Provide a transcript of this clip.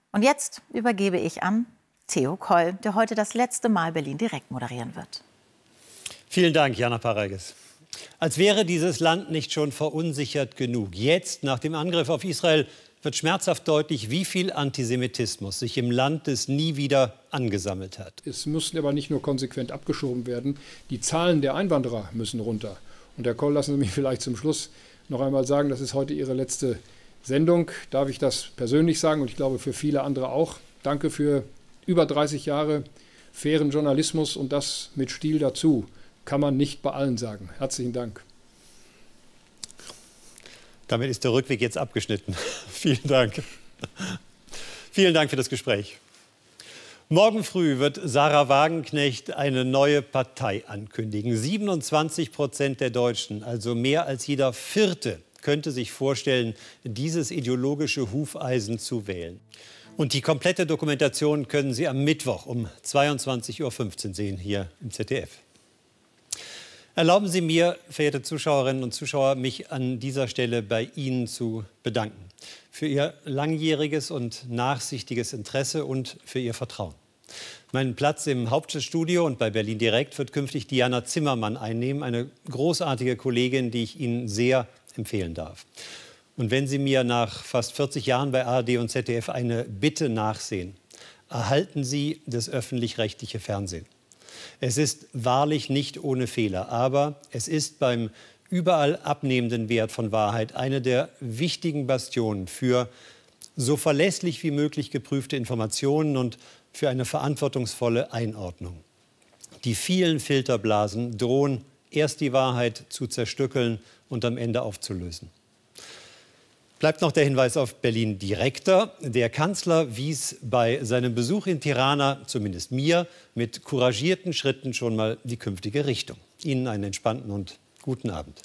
Und jetzt übergebe ich an Theo Koll, der heute das letzte Mal Berlin direkt moderieren wird. Vielen Dank, Jana Pareges. Als wäre dieses Land nicht schon verunsichert genug. Jetzt, nach dem Angriff auf Israel, wird schmerzhaft deutlich, wie viel Antisemitismus sich im Land des Nie wieder angesammelt hat. Es müssen aber nicht nur konsequent abgeschoben werden, die Zahlen der Einwanderer müssen runter. Und Herr Koll, lassen Sie mich vielleicht zum Schluss noch einmal sagen, das ist heute Ihre letzte Sendung. Darf ich das persönlich sagen und ich glaube für viele andere auch. Danke für über 30 Jahre fairen Journalismus und das mit Stil dazu. Kann man nicht bei allen sagen. Herzlichen Dank. Damit ist der Rückweg jetzt abgeschnitten. Vielen Dank. Vielen Dank für das Gespräch. Morgen früh wird Sarah Wagenknecht eine neue Partei ankündigen. 27% der Deutschen, also mehr als jeder Vierte, könnte sich vorstellen, dieses ideologische Hufeisen zu wählen. Und die komplette Dokumentation können Sie am Mittwoch um 22:15 Uhr sehen, hier im ZDF. Erlauben Sie mir, verehrte Zuschauerinnen und Zuschauer, mich an dieser Stelle bei Ihnen zu bedanken. Für Ihr langjähriges und nachsichtiges Interesse und für Ihr Vertrauen. Meinen Platz im Hauptstadtstudio und bei Berlin direkt wird künftig Diana Zimmermann einnehmen, eine großartige Kollegin, die ich Ihnen sehr empfehlen darf. Und wenn Sie mir nach fast 40 Jahren bei ARD und ZDF eine Bitte nachsehen, erhalten Sie das öffentlich-rechtliche Fernsehen. Es ist wahrlich nicht ohne Fehler, aber es ist beim überall abnehmenden Wert von Wahrheit eine der wichtigen Bastionen für so verlässlich wie möglich geprüfte Informationen und für eine verantwortungsvolle Einordnung. Die vielen Filterblasen drohen, erst die Wahrheit zu zerstückeln und am Ende aufzulösen. Bleibt noch der Hinweis auf Berlin direkter. Der Kanzler wies bei seinem Besuch in Tirana, zumindest mir, mit couragierten Schritten schon mal die künftige Richtung. Ihnen einen entspannten und guten Abend.